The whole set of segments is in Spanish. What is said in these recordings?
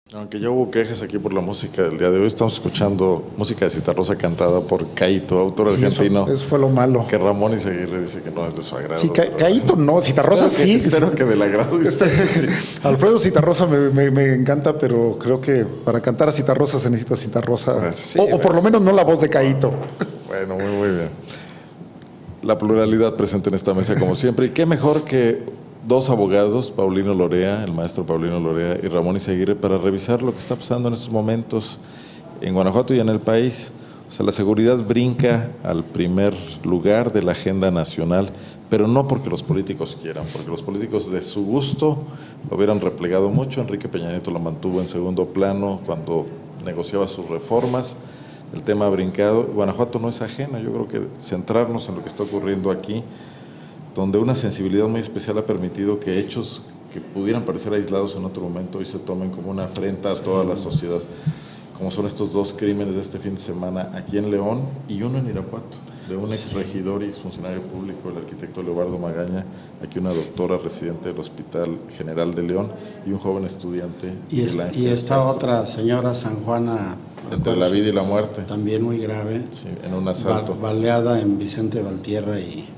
Aunque ya hubo quejas aquí por la música del día de hoy, estamos escuchando música de Citarrosa cantada por Caíto, autor Sí, argentino. eso fue lo malo. Que Ramón Izaguirre dice que no es de su agrado. Sí, Caíto no, Citarrosa sí. Espero que del agrado. Alfredo Citarrosa me encanta, pero creo que para cantar a Citarrosa se necesita Citarrosa. Sí, o por lo menos no la voz de Caíto. Bueno, muy bien. La pluralidad presente en esta mesa como siempre. Y qué mejor que dos abogados, Paulino Lorea, el maestro Paulino Lorea y Ramón Izaguirre, para revisar lo que está pasando en estos momentos en Guanajuato y en el país. O sea, la seguridad brinca al primer lugar de la agenda nacional, pero no porque los políticos quieran, porque los políticos de su gusto lo hubieran replegado mucho. Enrique Peña Nieto lo mantuvo en segundo plano cuando negociaba sus reformas. El tema ha brincado. Guanajuato no es ajeno. Yo creo que centrarnos en lo que está ocurriendo aquí, donde una sensibilidad muy especial ha permitido que hechos que pudieran parecer aislados en otro momento hoy se tomen como una afrenta a toda la sociedad, como son estos dos crímenes de este fin de semana aquí en León y uno en Irapuato, de un ex regidor y exfuncionario público, el arquitecto Leobardo Magaña, aquí una doctora residente del Hospital General de León y un joven estudiante. Y esta otra señora, San Juana, entre la vida y la muerte, también muy grave, sí, en un asalto, baleada en Vicente Valtierra y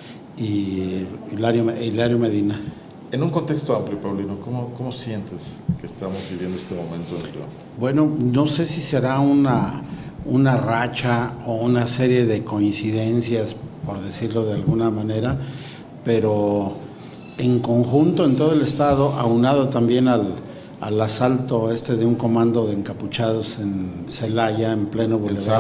Hilario Medina. En un contexto amplio, Paulino, ¿cómo sientes que estamos viviendo este momento en León? Bueno, no sé si será una racha o una serie de coincidencias, por decirlo de alguna manera, pero en conjunto en todo el estado, aunado también al asalto de un comando de encapuchados en Celaya, en pleno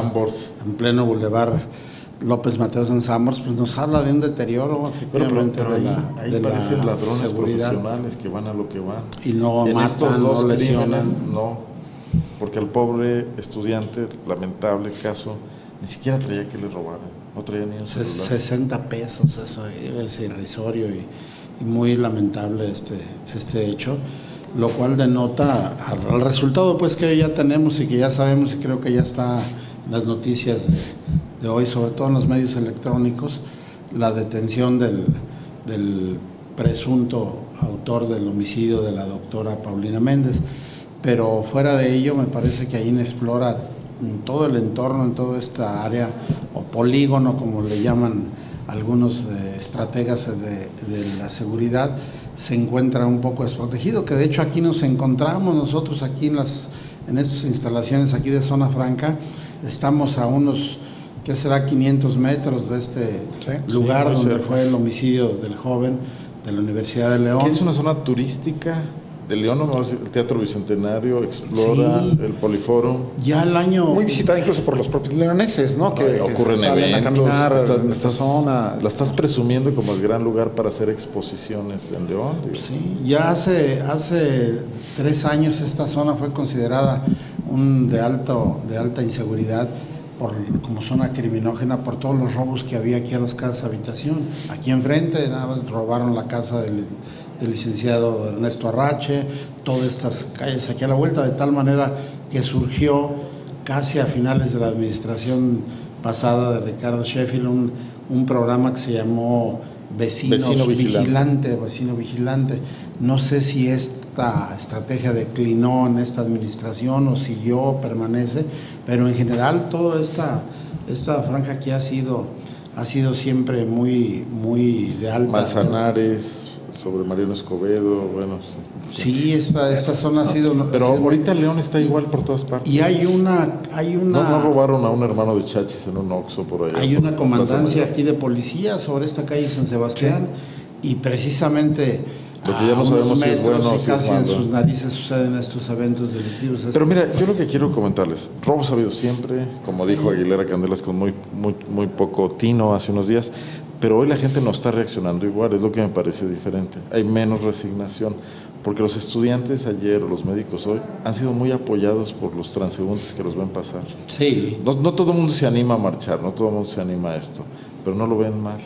bulevar López Mateos en Sambors, pues nos habla de un deterioro efectivamente pero ahí de parecen la ladrones seguridad profesionales que van a lo que van. y no en matan, estos dos no lesionan. Crímenes, no, porque al pobre estudiante, lamentable caso, ni siquiera traía que le robaran, no traía ni un celular. 60 pesos, eso es irrisorio y muy lamentable este hecho, lo cual denota al resultado pues que ya tenemos y que ya sabemos, y creo que ya está en las noticias de hoy, sobre todo en los medios electrónicos, la detención del presunto autor del homicidio de la doctora Paulina Méndez. Pero fuera de ello, me parece que ahí explora todo el entorno, en toda esta área, o polígono, como le llaman algunos estrategas de la seguridad, se encuentra un poco desprotegido, que de hecho aquí nos encontramos nosotros, aquí en estas instalaciones aquí de Zona Franca, estamos a unos, ¿qué será?, 500 metros de este lugar donde fue el homicidio del joven de la Universidad de León. ¿Qué es una zona turística de León? El Teatro Bicentenario, Explora, sí, el Poliforum. Ya el año... Muy visitada incluso por los propios leoneses, ¿no? Que ocurren salen eventos, a caminar esta zona. La estás presumiendo como el gran lugar para hacer exposiciones en León. Sí, ya hace 3 años esta zona fue considerada de alta inseguridad como zona criminógena por todos los robos que había aquí a las casas habitación. Aquí enfrente nada más robaron la casa del licenciado Ernesto Arrache, todas estas calles aquí a la vuelta, de tal manera que surgió casi a finales de la administración pasada de Ricardo Sheffield un programa que se llamó Vecino Vigilante. No sé si esta estrategia declinó en esta administración o siguió o permanece, pero en general toda esta franja aquí ha sido siempre muy de alta. Manzanares, sobre Mariano Escobedo, bueno. Sí, esta zona ha sido... Pero ahorita León está igual por todas partes. Y hay una... No robaron a un hermano de Chachis en un Oxxo por allá. Hay una comandancia aquí de policía sobre esta calle San Sebastián, sí, y precisamente lo que ya no sabemos si es bueno o si casi en sus narices suceden estos eventos delictivos. Pero mira, yo lo que quiero comentarles, robos ha habido siempre, como dijo Aguilera Candelas con muy poco tino hace unos días, pero hoy la gente no está reaccionando igual, es lo que me parece diferente. Hay menos resignación, porque los estudiantes ayer o los médicos hoy han sido muy apoyados por los transeúntes que los ven pasar. Sí. No todo el mundo se anima a marchar, no todo el mundo se anima a esto, pero no lo ven mal.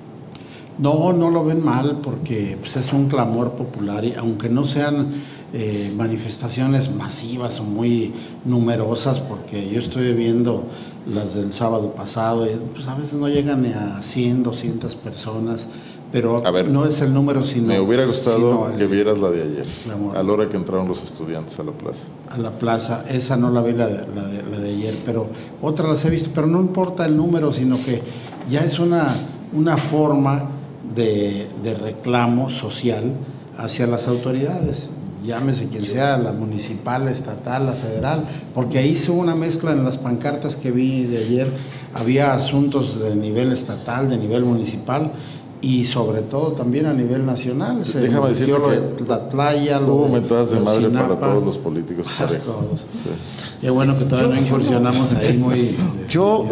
No lo ven mal porque pues, es un clamor popular y aunque no sean manifestaciones masivas o muy numerosas, porque yo estoy viendo las del sábado pasado y pues a veces no llegan ni a 100, 200 personas, pero A ver, no es el número, sino... Me hubiera gustado que vieras la de ayer, amor, a la hora que entraron los estudiantes a la plaza. A la plaza, esa no la vi, la de ayer, pero otras las he visto, pero no importa el número, sino que ya es una forma de reclamo social hacia las autoridades, llámese quien sea, la municipal, la estatal, la federal, porque ahí se hubo una mezcla en las pancartas que vi de ayer, había asuntos de nivel estatal, de nivel municipal y sobre todo también a nivel nacional. Déjame decirte lo que de Tlatlaya, hubo mentadas de madre para todos los políticos. Todos. Sí. Qué bueno que todavía no incursionamos ahí muy... Yo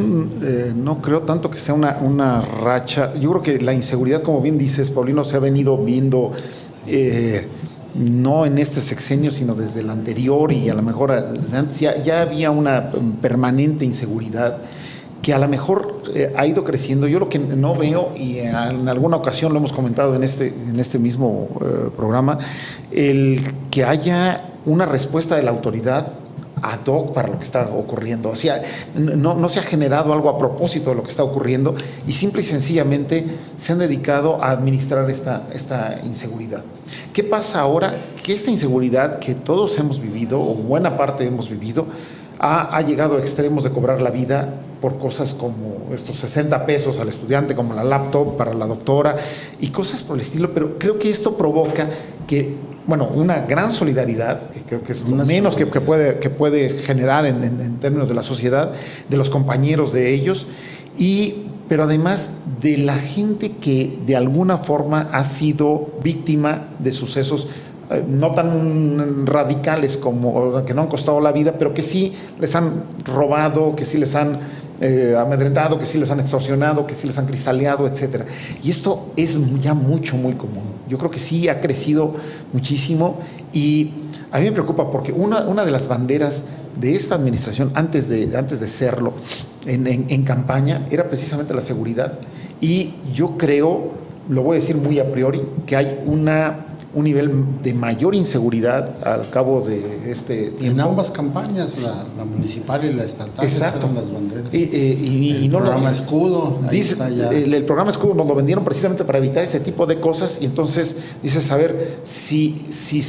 no creo tanto que sea una racha. Yo creo que la inseguridad, como bien dices, Paulino, se ha venido viendo no en este sexenio, sino desde el anterior, y a lo mejor antes ya había una permanente inseguridad que a lo mejor ha ido creciendo. Yo lo que no veo, y en alguna ocasión lo hemos comentado en este mismo programa, el que haya una respuesta de la autoridad ad hoc para lo que está ocurriendo. O sea, no se ha generado algo a propósito de lo que está ocurriendo y simple y sencillamente se han dedicado a administrar esta inseguridad. ¿Qué pasa ahora? Que esta inseguridad que todos hemos vivido, o buena parte hemos vivido, ha llegado a extremos de cobrar la vida por cosas como estos 60 pesos al estudiante, como la laptop para la doctora y cosas por el estilo, pero creo que esto provoca que, bueno, una gran solidaridad, que creo que es lo menos que puede generar en términos de la sociedad, de los compañeros de ellos, pero además de la gente que de alguna forma ha sido víctima de sucesos no tan radicales como que no han costado la vida, pero que sí les han robado, que sí les han amedrentado, que sí les han extorsionado, que sí les han cristaleado, etcétera. Y esto es ya muy común. Yo creo que sí ha crecido muchísimo y a mí me preocupa porque una de las banderas de esta administración, antes de serlo, en campaña, era precisamente la seguridad. Y yo creo, lo voy a decir muy a priori, que hay un nivel de mayor inseguridad al cabo de este tiempo. En ambas campañas, la municipal y la estatal. Exacto. Las banderas. El programa Escudo. Dice, el programa Escudo nos lo vendieron precisamente para evitar ese tipo de cosas, y entonces dices, a ver, si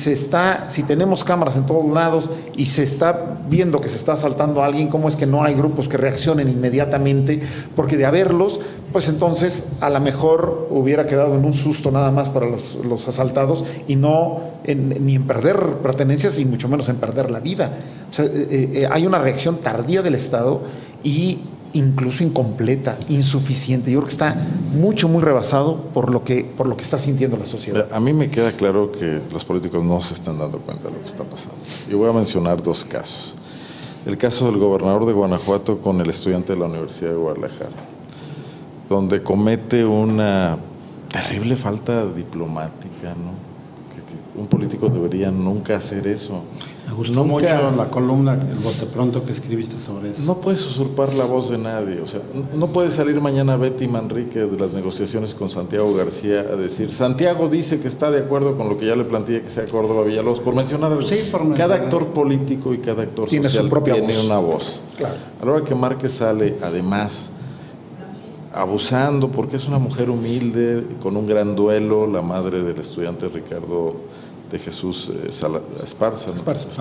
tenemos cámaras en todos lados y se está viendo que se está asaltando a alguien, ¿cómo es que no hay grupos que reaccionen inmediatamente? Porque de haberlos, pues entonces a lo mejor hubiera quedado en un susto nada más para los asaltados y no ni en perder pertenencias y mucho menos en perder la vida. O sea, hay una reacción tardía del Estado y incluso incompleta, insuficiente. Yo creo que está muy rebasado por lo que está sintiendo la sociedad. A mí me queda claro que los políticos no se están dando cuenta de lo que está pasando. Yo voy a mencionar dos casos. El caso del gobernador de Guanajuato con el estudiante de la Universidad de Guadalajara, donde comete una terrible falta diplomática, ¿no? Que un político debería nunca hacer eso. Me gustó mucho la columna, el bote pronto que escribiste sobre eso. No puedes usurpar la voz de nadie. O sea, no puede salir mañana Betty Manrique de las negociaciones con Santiago García a decir, Santiago dice que está de acuerdo con lo que ya le planteé que sea Córdoba Villalobos, por mencionar algo. Sí, cada actor político y cada actor tiene social su propia tiene voz. una voz. Claro. A la hora que Márquez sale, además, abusando, porque es una mujer humilde, con un gran duelo, la madre del estudiante Ricardo de Jesús Esparza,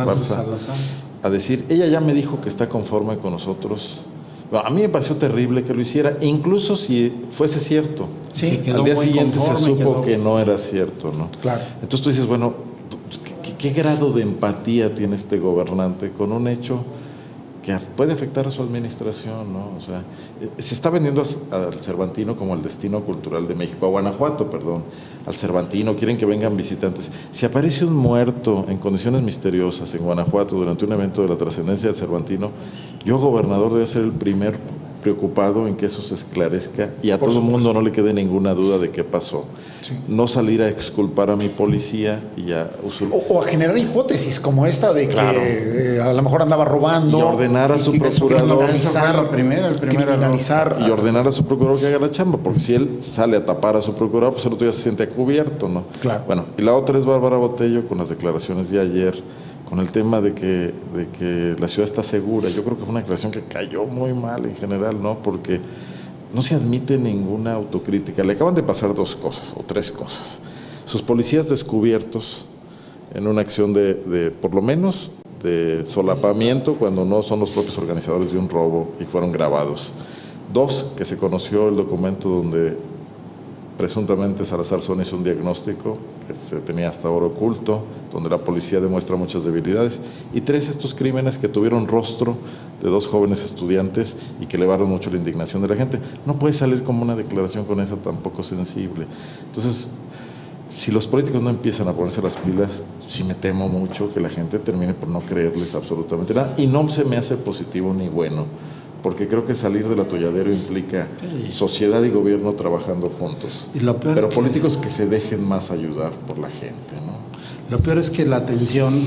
a decir, ella ya me dijo que está conforme con nosotros. Bueno, a mí me pareció terrible que lo hiciera, incluso si fuese cierto. Sí, al día siguiente se supo que no era cierto, ¿no? Claro. Entonces tú dices, bueno, ¿qué grado de empatía tiene este gobernante con un hecho que puede afectar a su administración, ¿no? O sea, se está vendiendo al Cervantino como el destino cultural de México, a Guanajuato, perdón, al Cervantino, quieren que vengan visitantes. Si aparece un muerto en condiciones misteriosas en Guanajuato durante un evento de la trascendencia del Cervantino, yo, gobernador, debo ser el primer preocupado en que eso se esclarezca y a todo el mundo no le quede ninguna duda de qué pasó. Sí. No salir a exculpar a mi policía y a usurpar. O a generar hipótesis como esta de claro. que a lo mejor andaba robando. Y ordenar a su procurador. Criminalizar. Y ordenar a su procurador que haga la chamba, porque si él sale a tapar a su procurador, pues el otro ya se siente cubierto, ¿no? Claro. Bueno, y la otra es Bárbara Botello con las declaraciones de ayer, con el tema de que la ciudad está segura. Yo creo que fue una declaración que cayó muy mal en general, ¿no? Porque no se admite ninguna autocrítica. Le acaban de pasar 2 cosas o 3 cosas. Sus policías descubiertos en una acción de por lo menos, de solapamiento, cuando no son los propios organizadores de un robo y fueron grabados. 2, que se conoció el documento donde presuntamente Salazar Zona hizo un diagnóstico que se tenía hasta ahora oculto, donde la policía demuestra muchas debilidades. Y 3, estos crímenes que tuvieron rostro de 2 jóvenes estudiantes y que elevaron mucho la indignación de la gente. No puede salir como una declaración con esa tan poco sensible. Entonces, si los políticos no empiezan a ponerse las pilas, sí me temo mucho que la gente termine por no creerles absolutamente nada. Y no se me hace positivo ni bueno, porque creo que salir del atolladero implica sociedad y gobierno trabajando juntos. Pero políticos que se dejen más ayudar por la gente, ¿no? Lo peor es que la atención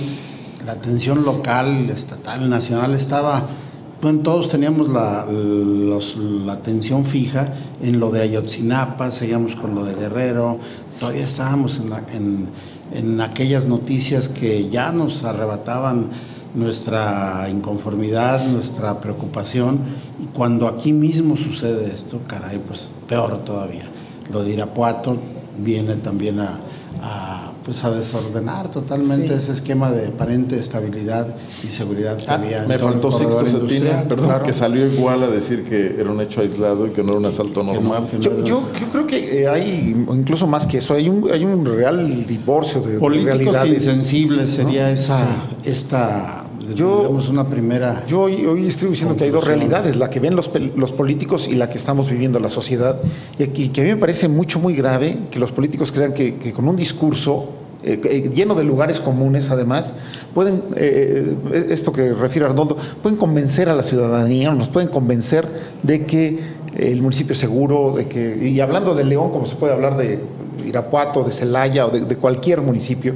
local, estatal, nacional estaba... Bueno, todos teníamos la atención fija en lo de Ayotzinapa, seguíamos con lo de Guerrero, todavía estábamos en aquellas noticias que ya nos arrebataban nuestra inconformidad, nuestra preocupación, y cuando aquí mismo sucede esto, caray, pues peor todavía. Lo de Irapuato viene también a desordenar totalmente ese esquema de aparente estabilidad y seguridad que había. Me faltó Sixto Cetina, perdón, claro, que salió igual a decir que era un hecho aislado y que no era un asalto normal. Yo creo que hay, incluso más que eso, hay un real divorcio de políticos realidades. Insensibles sería, ¿no? Digamos una primera. Yo hoy estoy diciendo que hay 2 realidades, la que ven los políticos y la que estamos viviendo la sociedad, y que a mí me parece muy grave que los políticos crean que con un discurso lleno de lugares comunes, además, pueden, esto que refiere Arnoldo, pueden convencer a la ciudadanía, nos pueden convencer de que el municipio es seguro, y hablando de León, como se puede hablar de Irapuato, de Celaya o de cualquier municipio,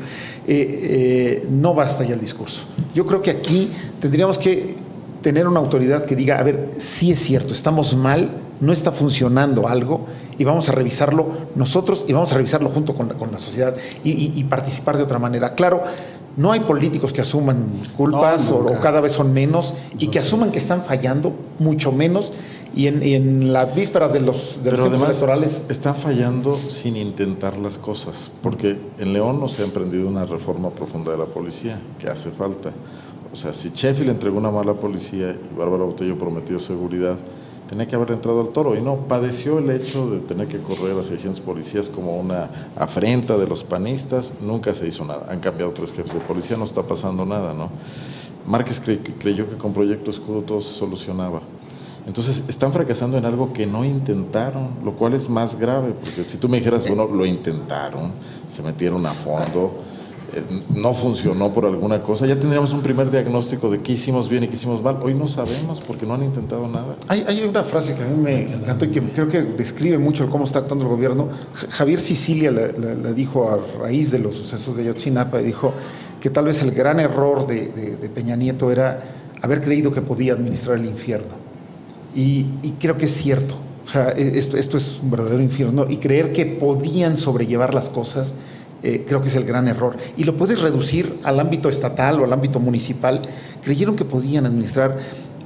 no basta ya el discurso. Yo creo que aquí tendríamos que tener una autoridad que diga, a ver, sí es cierto, estamos mal, no está funcionando algo, y vamos a revisarlo nosotros y vamos a revisarlo junto con la sociedad y participar de otra manera. Claro, no hay políticos que asuman culpas o cada vez son menos y que asuman que están fallando, mucho menos. Y en las vísperas de los tiempos electorales están fallando sin intentar las cosas, porque en León no se ha emprendido una reforma profunda de la policía, que hace falta. O sea, si Sheffield entregó una mala policía y Bárbara Botello prometió seguridad, tenía que haber entrado al toro, y no, padeció el hecho de tener que correr a 600 policías como una afrenta de los panistas. Nunca se hizo nada. Han cambiado 3 jefes de policía, no está pasando nada, ¿no? Márquez creyó que con Proyecto Escudo todo se solucionaba. Entonces, están fracasando en algo que no intentaron, lo cual es más grave, porque si tú me dijeras, bueno, lo intentaron, se metieron a fondo, no funcionó por alguna cosa, ya tendríamos un primer diagnóstico de qué hicimos bien y qué hicimos mal. Hoy no sabemos porque no han intentado nada. Hay una frase que a mí me encantó y que creo que describe mucho cómo está actuando el gobierno. Javier Sicilia la dijo a raíz de los sucesos de Ayotzinapa, y dijo que tal vez el gran error de Peña Nieto era haber creído que podía administrar el infierno. Y creo que es cierto. O sea, esto es un verdadero infierno, y creer que podían sobrellevar las cosas, creo que es el gran error. Y lo puedes reducir al ámbito estatal o al ámbito municipal. Creyeron que podían administrar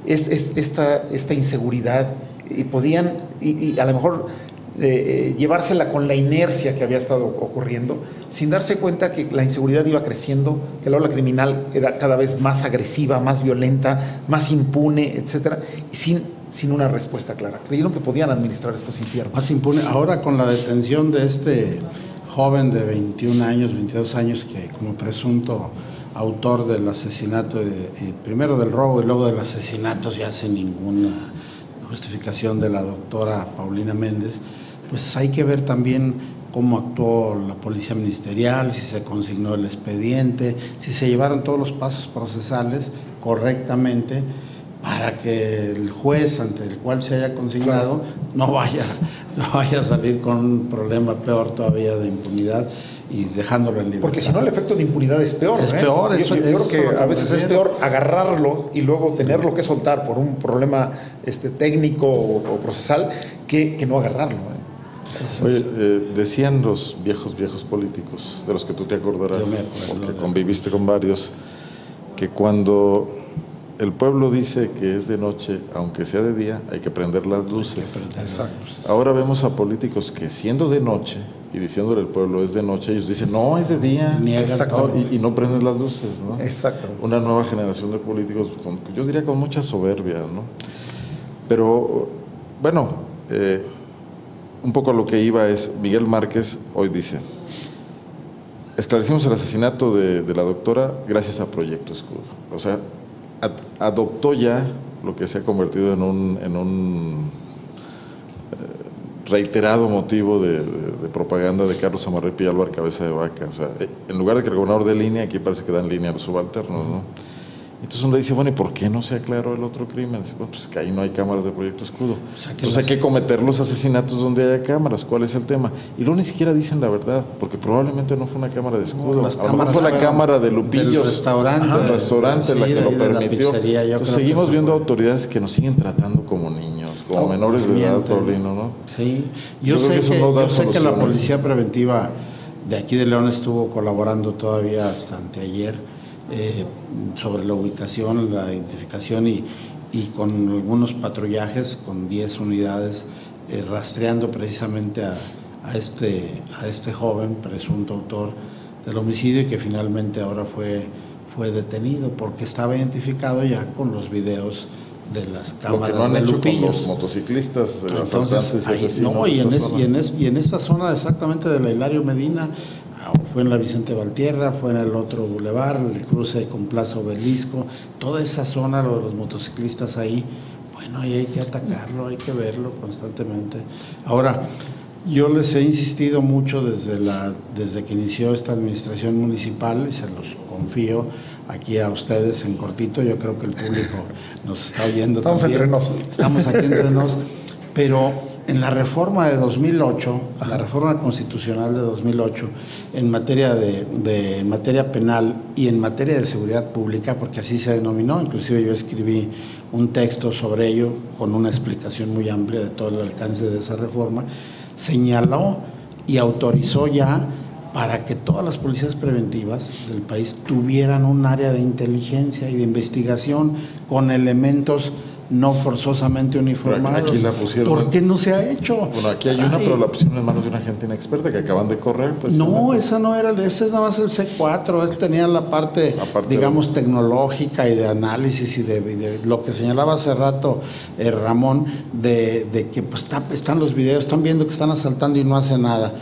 esta inseguridad y podían, y a lo mejor llevársela con la inercia que había estado ocurriendo, sin darse cuenta que la inseguridad iba creciendo, que la ola criminal era cada vez más agresiva, más violenta, más impune, etcétera, y sin una respuesta clara. Creyeron que podían administrar estos infiernos. Más impune. Ahora, con la detención de este joven de 21 años, 22 años, que como presunto autor del asesinato, primero del robo y luego del asesinato, ya sin ninguna justificación de la doctora Paulina Méndez, pues hay que ver también cómo actuó la policía ministerial, si se consignó el expediente, si se llevaron todos los pasos procesales correctamente, para que el juez ante el cual se haya consignado no vaya a salir con un problema peor todavía de impunidad y dejándolo en libertad. Porque si no, el efecto de impunidad es peor. Es peor. Yo creo que a veces es peor agarrarlo y luego tenerlo que soltar por un problema técnico o procesal que no agarrarlo. Oye, decían los viejos políticos, de los que tú te acordarás, porque conviviste con varios, que cuando el pueblo dice que es de noche, aunque sea de día, hay que prender las luces. Exacto. Ahora vemos a políticos que siendo de noche y diciéndole al pueblo es de noche, ellos dicen no, es de día. Exacto. Y no prenden las luces, ¿no? Exacto. Una nueva generación de políticos, yo diría con mucha soberbia, ¿no? Pero, bueno, un poco a lo que iba es, Miguel Márquez hoy dice, esclarecimos el asesinato de la doctora gracias a Proyecto Escudo. O sea, adoptó ya lo que se ha convertido en un reiterado motivo de propaganda de Carlos Amarripa y Álvaro Cabeza de Vaca. O sea, en lugar de que el gobernador dé línea, aquí parece que dan línea a los subalternos, ¿no? Entonces uno le dice, bueno, ¿y por qué no se aclaró el otro crimen? Dice, bueno, pues que ahí no hay cámaras de Proyecto Escudo. Entonces hay que cometer los asesinatos donde haya cámaras. ¿Cuál es el tema? Y luego ni siquiera dicen la verdad, porque probablemente no fue una cámara de Escudo. A lo mejor fue la cámara de Lupillos. Del restaurante. El restaurante, la que lo permitió. Entonces seguimos viendo autoridades que nos siguen tratando como niños, como menores de edad, Paulino, ¿no? Sí, yo sé que la policía preventiva de aquí de León estuvo colaborando todavía hasta anteayer sobre la ubicación, la identificación y con algunos patrullajes, con 10 unidades, rastreando precisamente a este joven presunto autor del homicidio y que finalmente ahora fue detenido porque estaba identificado ya con los videos de las cámaras. Lo que no han hecho Lupillos. con los motociclistas, asaltantes y asesinos. No, y en esta zona exactamente de la Hilario Medina, fue en la Vicente Valtierra, fue en el otro bulevar, el cruce con Plaza Obelisco, toda esa zona, lo de los motociclistas ahí, bueno, ahí hay que atacarlo, hay que verlo constantemente. Ahora, yo les he insistido mucho desde que inició esta administración municipal, y se los confío aquí a ustedes en cortito, yo creo que el público nos está oyendo. Estamos también. entre nos. Estamos aquí entre nos, pero en la reforma de 2008, la reforma constitucional de 2008, en materia en materia penal y en materia de seguridad pública, porque así se denominó, inclusive yo escribí un texto sobre ello con una explicación muy amplia de todo el alcance de esa reforma, señaló y autorizó ya para que todas las policías preventivas del país tuvieran un área de inteligencia y de investigación con elementos no forzosamente uniformados. Aquí la pusieron. ¿Por qué no se ha hecho? Bueno, aquí hay una, pero la pusieron en manos de una gente inexperta que acaban de correr. Pues, no, esa no era, ese es nada más el C4, él tenía la parte digamos, tecnológica y de análisis y de lo que señalaba hace rato Ramón, de que pues, están los videos, están viendo que están asaltando y no hace nada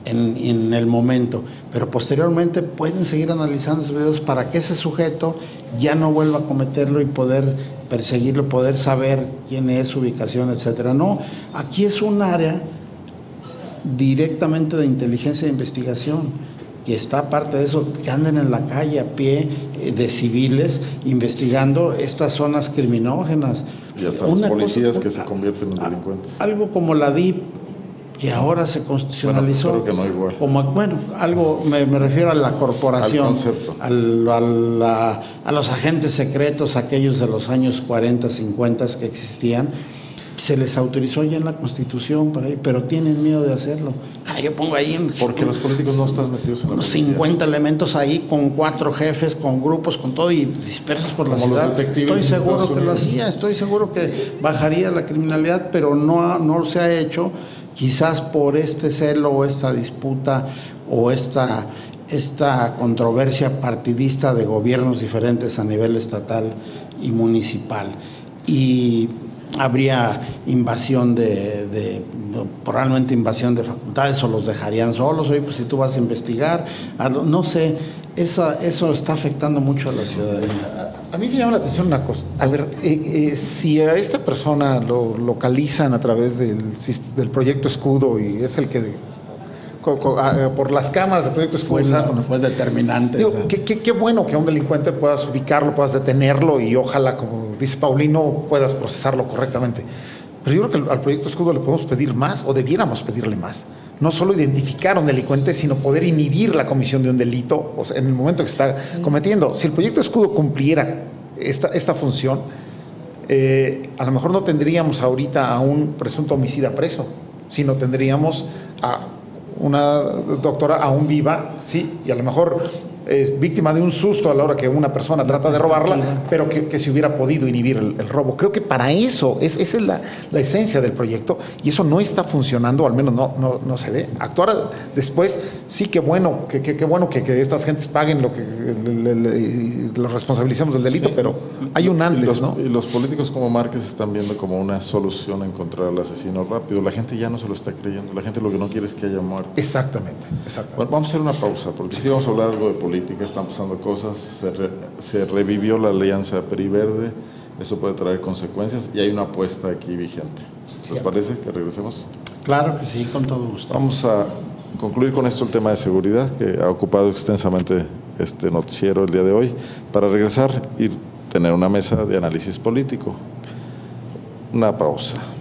en el momento, pero posteriormente pueden seguir analizando esos videos para que ese sujeto ya no vuelva a cometerlo y poder perseguirlo, poder saber quién es, su ubicación, etcétera. No, aquí es un área directamente de inteligencia e investigación, que está aparte de eso, que anden en la calle a pie de civiles investigando estas zonas criminógenas. Y hasta los policías que se convierten en delincuentes. Algo como la DIP, que ahora se constitucionalizó. Bueno, creo que no igual. Algo, me refiero a la corporación, al concepto. A los agentes secretos, aquellos de los años 40, 50 que existían, se les autorizó ya en la Constitución para ir, pero tienen miedo de hacerlo. Yo pongo ahí porque los políticos no están metidos en unos 50 elementos ahí, con 4 jefes, con grupos, con todo, y dispersos por la ciudad. Estoy seguro que lo hacía, estoy seguro que bajaría la criminalidad, pero no se ha hecho. Quizás por este celo o esta disputa o esta controversia partidista de gobiernos diferentes a nivel estatal y municipal. Y habría invasión probablemente invasión de facultades, o los dejarían solos. Oye, pues si tú vas a investigar, no sé, eso está afectando mucho a la ciudadanía. A mí me llama la atención una cosa. A ver, si a esta persona lo localizan a través del Proyecto Escudo y es el que por las cámaras del Proyecto Escudo fue determinante. Digo, qué bueno que a un delincuente puedas ubicarlo, puedas detenerlo y ojalá, como dice Paulino, puedas procesarlo correctamente. Pero yo creo que al Proyecto Escudo le podemos pedir más, o debiéramos pedirle más. No solo identificar a un delincuente, sino poder inhibir la comisión de un delito, o sea, en el momento que está cometiendo. Si el Proyecto Escudo cumpliera esta función, a lo mejor no tendríamos ahorita a un presunto homicida preso, sino tendríamos a una doctora aún viva, sí, y a lo mejor víctima de un susto a la hora que una persona trata de robarla, pero que se hubiera podido inhibir el robo. Creo que para eso, esa es la esencia del proyecto, y eso no está funcionando, al menos no se ve. Actuar después, sí, qué bueno que estas gentes paguen lo que los responsabilizamos del delito, pero hay un antes, ¿no? Y los políticos como Márquez están viendo como una solución a encontrar al asesino rápido. La gente ya no se lo está creyendo, la gente lo que no quiere es que haya muerte. Exactamente. Bueno, vamos a hacer una pausa, porque si vamos a hablar algo de política, están pasando cosas, se revivió la alianza PRI-Verde, eso puede traer consecuencias y hay una apuesta aquí vigente. ¿Les parece que regresemos? Claro que sí, con todo gusto. Vamos a concluir con esto el tema de seguridad, que ha ocupado extensamente este noticiero el día de hoy, para regresar y tener una mesa de análisis político. Una pausa.